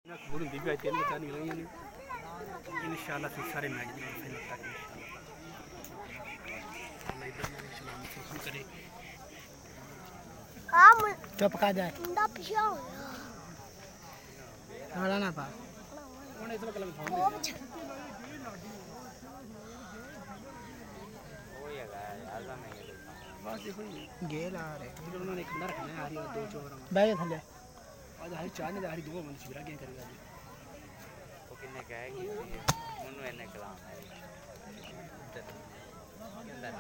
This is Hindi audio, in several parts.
खबर होंगी भी तीन बच्चा निकल गई इंशाल्लाह फिर सारे मैच में फाइनल तक इंशाल्लाह चुप कर जाए ना पा बस देखो गेल आ रहे उन्होंने खंडा रखना है आ रही दो चोर बैठ थले आज हरी चार ने हरी दो बंद शिविरा क्या करेगा जी वो किन्ने कहेगी उन्होंने इन्ने कलाम है किंदा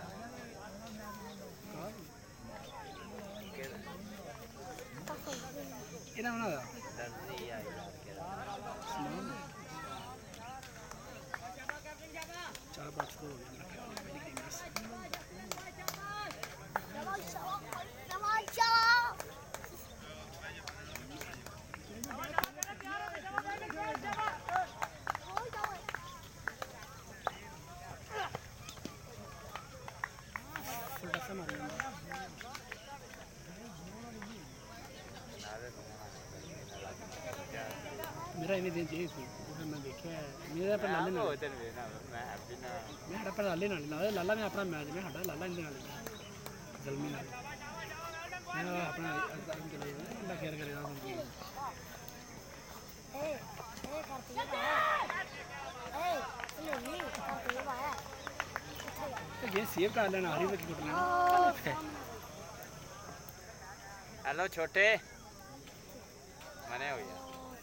इना होना था दर्जी यार चार पांच दो मेरा इन्हें दिन चाहिए थी मैं देखा मेरा पर लाले ना मैं हटा पर लाले ना लाला ने अपना मैच में हटा लाला इनके नाल जल्मी नाल मैं अपना अल्लाह खैर करेगा उनकी ये सेव कर लेना हरी बकी कुटना हेलो छोटे मने हो गया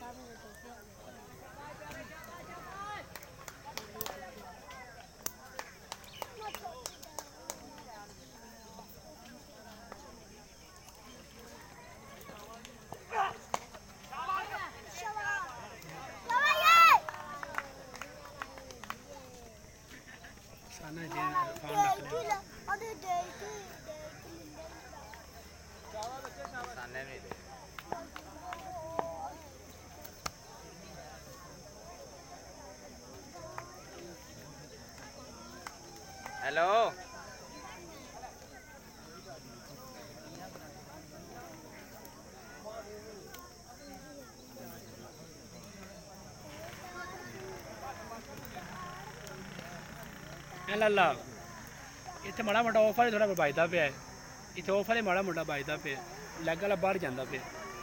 हेलो लाला इतने माड़ा मोटा ऑफर थोड़ा बजता पे इतने ऑफर माड़ा मोटा बजता पे लैग वाला बाहर जाता पे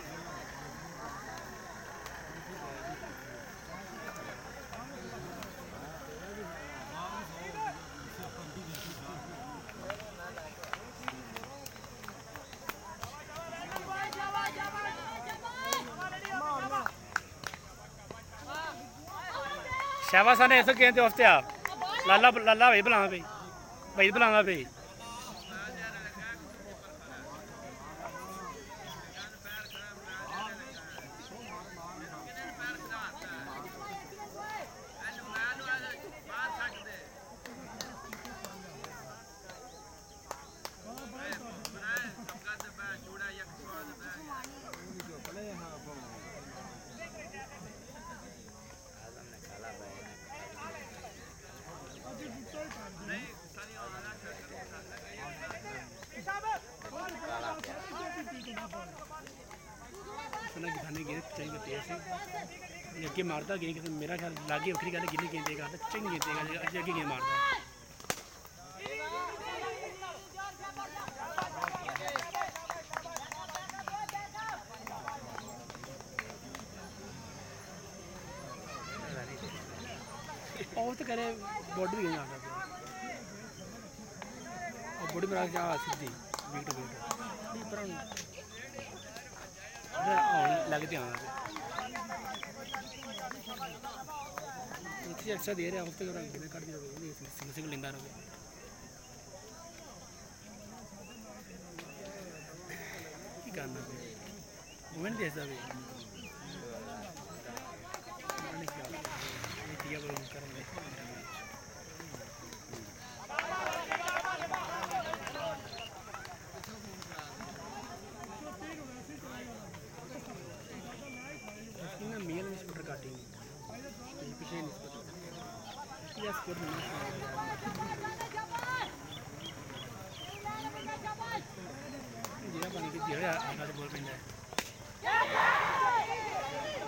शाबाश ने ऐसा कहते हफ्ते आप लाला लाला भाई बुलाना भाई बुलाना भाई अगे मारता गेंद किसी मेरा ख्याल लागे उखरी गल गिनी गेंद देगा चंगी गेंद देगा अगे अगे गेंद मारता और तो करे बॉडी गेंद आता और बॉडी में क्या सीधी विकेट लगते आना एक्स्ट्रा दे रहे हैं हफ्ते कट दिया समस्या को लेंदा रहे करना मोमेंट दे सकते मेल में स्कूटर काटेंगे पीछे स्कूटर जीरा पानी की जीरा आधा बोल पेंदा है